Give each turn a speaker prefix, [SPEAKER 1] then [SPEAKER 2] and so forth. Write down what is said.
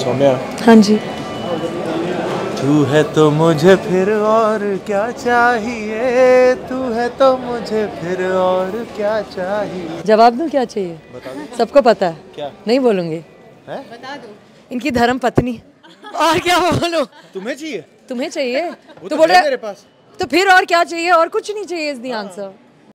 [SPEAKER 1] सौम्या,
[SPEAKER 2] हाँ जी।
[SPEAKER 1] तू है तो मुझे फिर और क्या चाहिए, तू है तो मुझे फिर और क्या चाहिए।
[SPEAKER 2] जवाब दूं क्या चाहिए?
[SPEAKER 1] बता दो।
[SPEAKER 2] सबको पता है।
[SPEAKER 1] क्या
[SPEAKER 2] नहीं बोलूंगी।
[SPEAKER 1] है?
[SPEAKER 3] बता दो।
[SPEAKER 2] इनकी धर्म पत्नी। और क्या बोलूं?
[SPEAKER 1] तुम्हें चाहिए?
[SPEAKER 2] तुम्हें चाहिए
[SPEAKER 1] वो
[SPEAKER 2] तो
[SPEAKER 1] तो
[SPEAKER 2] बोल
[SPEAKER 1] है
[SPEAKER 2] रहे
[SPEAKER 1] मेरे पास।
[SPEAKER 2] तो फिर और क्या चाहिए? और कुछ नहीं चाहिए इस दी आंसर।